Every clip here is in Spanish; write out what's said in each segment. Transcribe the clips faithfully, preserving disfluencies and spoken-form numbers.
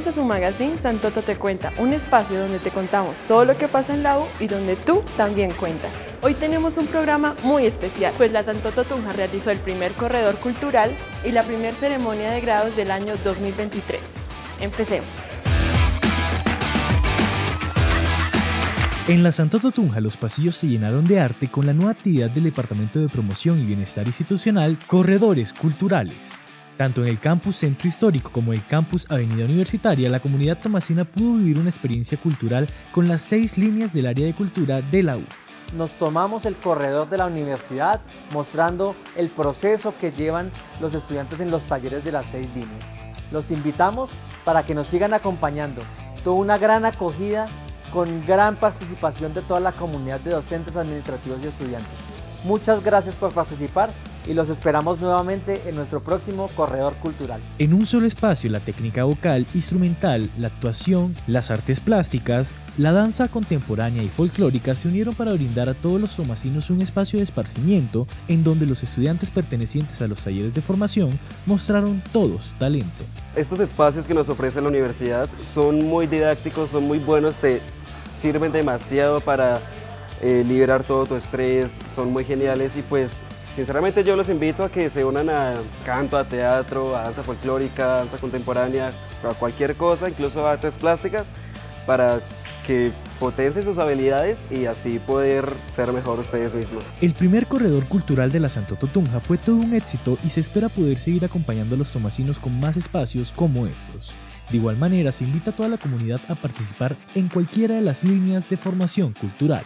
Bienvenidos a su magazine Santoto te cuenta, un espacio donde te contamos todo lo que pasa en la U y donde tú también cuentas. Hoy tenemos un programa muy especial, pues la Santoto Tunja realizó el primer corredor cultural y la primera ceremonia de grados del año dos mil veintitrés. Empecemos. En la Santoto Tunja los pasillos se llenaron de arte con la nueva actividad del Departamento de Promoción y Bienestar Institucional, Corredores Culturales. Tanto en el campus Centro Histórico como en el campus Avenida Universitaria, la comunidad tomasina pudo vivir una experiencia cultural con las seis líneas del área de cultura de la U. Nos tomamos el corredor de la universidad mostrando el proceso que llevan los estudiantes en los talleres de las seis líneas. Los invitamos para que nos sigan acompañando. Tuvo una gran acogida con gran participación de toda la comunidad de docentes, administrativos y estudiantes. Muchas gracias por participar y los esperamos nuevamente en nuestro próximo corredor cultural. En un solo espacio, la técnica vocal, instrumental, la actuación, las artes plásticas, la danza contemporánea y folclórica se unieron para brindar a todos los tomasinos un espacio de esparcimiento en donde los estudiantes pertenecientes a los talleres de formación mostraron todos talento. Estos espacios que nos ofrece la universidad son muy didácticos, son muy buenos, te sirven demasiado para eh, liberar todo tu estrés, son muy geniales y pues sinceramente yo los invito a que se unan a canto, a teatro, a danza folclórica, a danza contemporánea, a cualquier cosa, incluso a artes plásticas, para que potencien sus habilidades y así poder ser mejor ustedes mismos. El primer corredor cultural de la Santoto Tunja fue todo un éxito y se espera poder seguir acompañando a los tomasinos con más espacios como estos. De igual manera, se invita a toda la comunidad a participar en cualquiera de las líneas de formación cultural.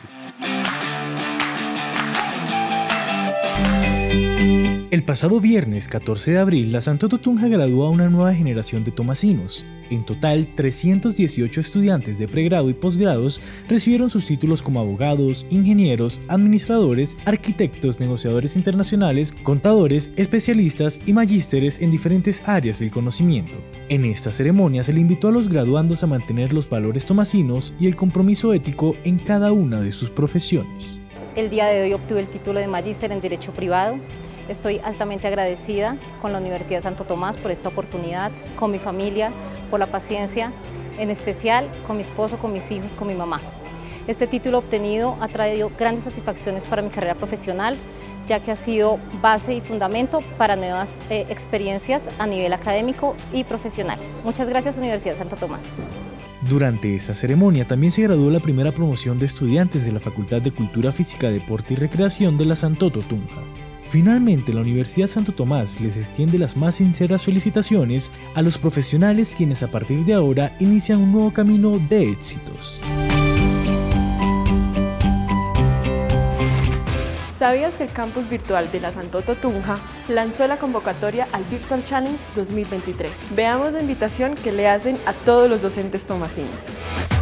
El pasado viernes catorce de abril, la Santoto Tunja graduó a una nueva generación de tomasinos. En total, trescientos dieciocho estudiantes de pregrado y posgrados recibieron sus títulos como abogados, ingenieros, administradores, arquitectos, negociadores internacionales, contadores, especialistas y magísteres en diferentes áreas del conocimiento. En esta ceremonia se le invitó a los graduandos a mantener los valores tomasinos y el compromiso ético en cada una de sus profesiones. El día de hoy obtuve el título de magíster en Derecho Privado. Estoy altamente agradecida con la Universidad de Santo Tomás por esta oportunidad, con mi familia, por la paciencia, en especial con mi esposo, con mis hijos, con mi mamá. Este título obtenido ha traído grandes satisfacciones para mi carrera profesional, ya que ha sido base y fundamento para nuevas eh, experiencias a nivel académico y profesional. Muchas gracias, Universidad de Santo Tomás. Durante esa ceremonia también se graduó la primera promoción de estudiantes de la Facultad de Cultura Física, Deporte y Recreación de la Santoto Tunja. Finalmente, la Universidad Santo Tomás les extiende las más sinceras felicitaciones a los profesionales quienes a partir de ahora inician un nuevo camino de éxitos. ¿Sabías que el campus virtual de la Santoto Tunja lanzó la convocatoria al Virtual Challenge dos mil veintitrés? Veamos la invitación que le hacen a todos los docentes tomasinos.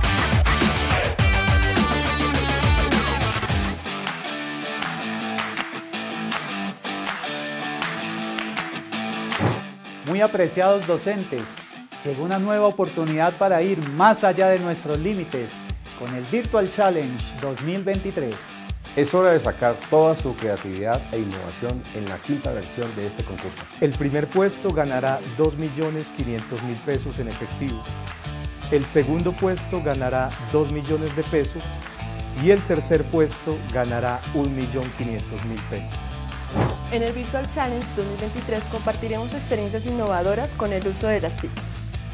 Muy apreciados docentes, llegó una nueva oportunidad para ir más allá de nuestros límites con el Virtual Challenge dos mil veintitrés. Es hora de sacar toda su creatividad e innovación en la quinta versión de este concurso. El primer puesto ganará dos millones quinientos mil pesos en efectivo. El segundo puesto ganará dos millones de pesos y el tercer puesto ganará un millón quinientos mil pesos. En el Virtual Challenge dos mil veintitrés compartiremos experiencias innovadoras con el uso de las T I C.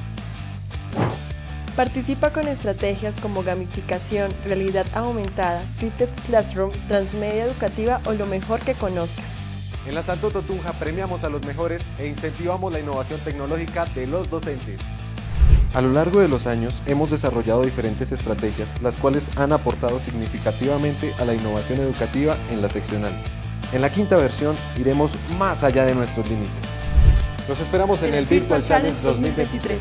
Participa con estrategias como gamificación, realidad aumentada, Flipped Classroom, transmedia educativa o lo mejor que conozcas. En la Santoto Tunja premiamos a los mejores e incentivamos la innovación tecnológica de los docentes. A lo largo de los años hemos desarrollado diferentes estrategias, las cuales han aportado significativamente a la innovación educativa en la seccional. En la quinta versión iremos más allá de nuestros límites. Los esperamos en, en el Virtual Challenge dos mil veintitrés.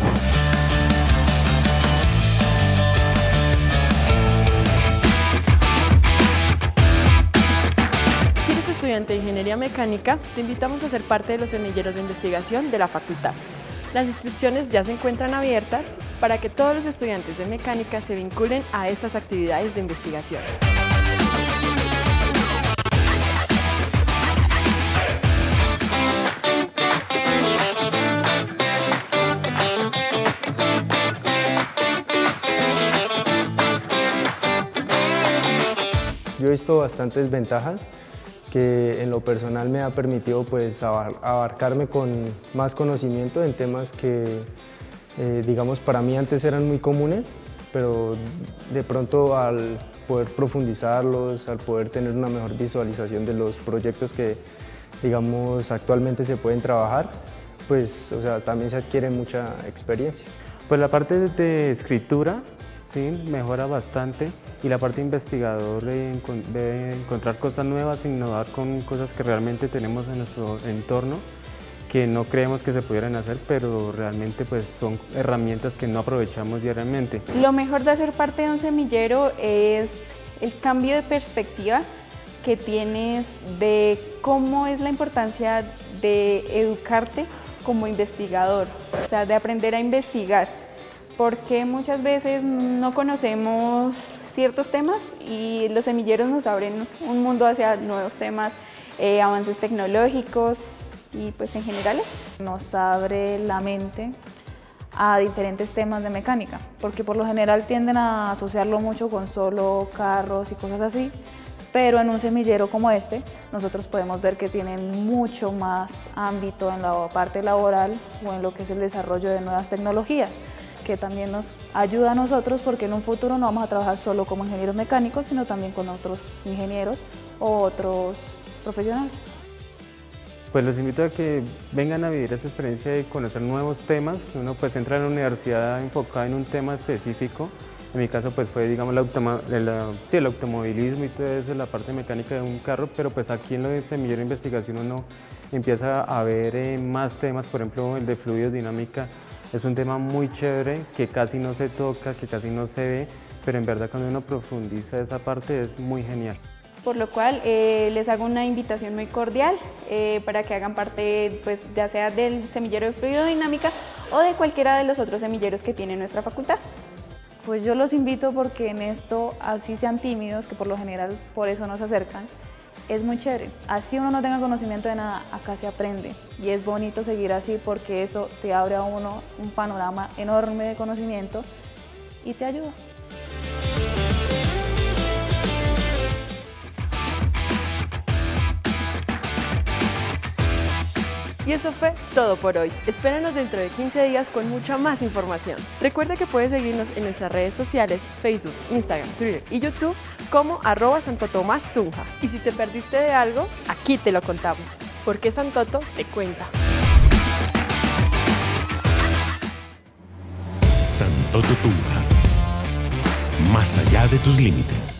Si eres estudiante de Ingeniería Mecánica, te invitamos a ser parte de los semilleros de investigación de la facultad. Las inscripciones ya se encuentran abiertas para que todos los estudiantes de mecánica se vinculen a estas actividades de investigación. yo he visto bastantes ventajas que en lo personal me ha permitido pues abarcarme con más conocimiento en temas que eh, digamos para mí antes eran muy comunes, pero de pronto al poder profundizarlos, al poder tener una mejor visualización de los proyectos que digamos actualmente se pueden trabajar, pues o sea, también se adquiere mucha experiencia. Pues la parte de escritura sí, mejora bastante, y la parte de investigador de, de encontrar cosas nuevas, innovar con cosas que realmente tenemos en nuestro entorno, que no creemos que se pudieran hacer, pero realmente pues son herramientas que no aprovechamos diariamente. Lo mejor de hacer parte de un semillero es el cambio de perspectiva que tienes de cómo es la importancia de educarte como investigador, o sea, de aprender a investigar, porque muchas veces no conocemos ciertos temas y los semilleros nos abren un mundo hacia nuevos temas, eh, avances tecnológicos y pues en general nos abre la mente a diferentes temas de mecánica, porque por lo general tienden a asociarlo mucho con solo carros y cosas así, pero en un semillero como este nosotros podemos ver que tienen mucho más ámbito en la parte laboral o en lo que es el desarrollo de nuevas tecnologías, que también nos ayuda a nosotros, porque en un futuro no vamos a trabajar solo como ingenieros mecánicos, sino también con otros ingenieros o otros profesionales. Pues los invito a que vengan a vivir esa experiencia de conocer nuevos temas, que uno pues entra en la universidad enfocado en un tema específico. En mi caso pues fue digamos la automa la, sí, el automovilismo y todo eso, la parte mecánica de un carro, pero pues aquí en lo de semillero de investigación uno empieza a ver eh, más temas, por ejemplo el de fluidos, dinámica. Es un tema muy chévere que casi no se toca, que casi no se ve, pero en verdad cuando uno profundiza esa parte es muy genial. Por lo cual eh, les hago una invitación muy cordial eh, para que hagan parte, pues, ya sea del semillero de fluidodinámica o de cualquiera de los otros semilleros que tiene nuestra facultad. Pues yo los invito porque en esto, así sean tímidos, que por lo general por eso nos acercan, es muy chévere. Así uno no tenga conocimiento de nada, acá se aprende. Y es bonito seguir así porque eso te abre a uno un panorama enorme de conocimiento y te ayuda. Y eso fue todo por hoy. Espéranos dentro de quince días con mucha más información. Recuerda que puedes seguirnos en nuestras redes sociales, Facebook, Instagram, Twitter y YouTube como arroba Santo Tomás Tunja. Y si te perdiste de algo, aquí te lo contamos, porque Santoto te cuenta. Santoto Tunja, más allá de tus límites.